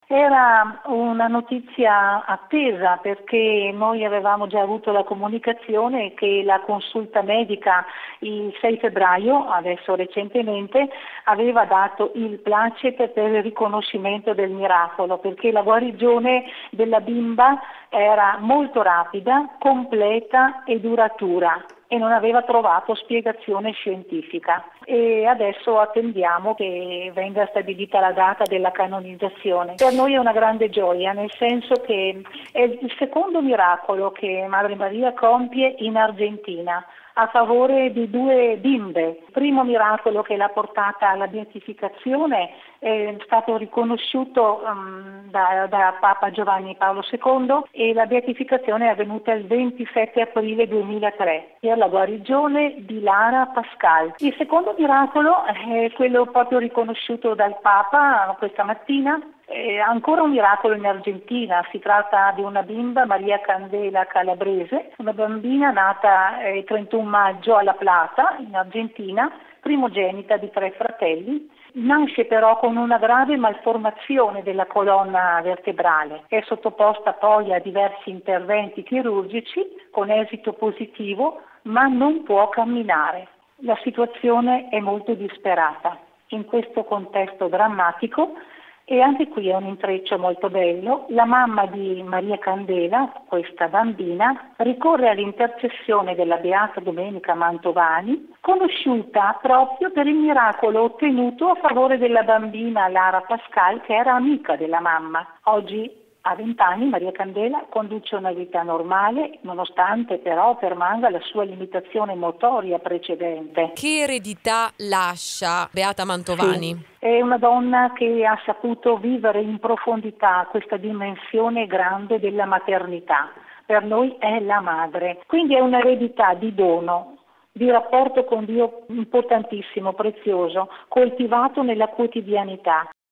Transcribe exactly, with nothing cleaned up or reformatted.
Era una notizia attesa perché noi avevamo già avuto la comunicazione che la consulta medica il sei febbraio, adesso recentemente, aveva dato il placet per il riconoscimento del miracolo, perché la guarigione della bimba era molto rapida, completa e duratura e non aveva trovato spiegazione scientifica. E adesso attendiamo che venga stabilita la data della canonizzazione. Per noi è una grande gioia, nel senso che è il secondo miracolo che Madre Maria compie in Argentina a favore di due bimbe. Il primo miracolo che l'ha portata alla beatificazione è stato riconosciuto um, da, da Papa Giovanni Paolo secondo e la beatificazione è avvenuta il ventisette aprile duemilatré per la guarigione di Lara Pascal. Il secondo miracolo è quello proprio riconosciuto dal Papa questa mattina. È ancora un miracolo in Argentina, si tratta di una bimba, Maria Candela Calabrese, una bambina nata il trentuno maggio a La Plata, in Argentina, primogenita di tre fratelli. Nasce però con una grave malformazione della colonna vertebrale, è sottoposta poi a diversi interventi chirurgici con esito positivo, ma non può camminare. La situazione è molto disperata. In questo contesto drammatico, e anche qui è un intreccio molto bello, la mamma di Maria Candela, questa bambina, ricorre all'intercessione della Beata Domenica Mantovani, conosciuta proprio per il miracolo ottenuto a favore della bambina Lara Pascal, che era amica della mamma. Oggi a vent'anni Maria Candela conduce una vita normale, nonostante però permanga la sua limitazione motoria precedente. Che eredità lascia Beata Mantovani? Sì. È una donna che ha saputo vivere in profondità questa dimensione grande della maternità. Per noi è la madre. Quindi è un'eredità di dono, di rapporto con Dio importantissimo, prezioso, coltivato nella quotidianità.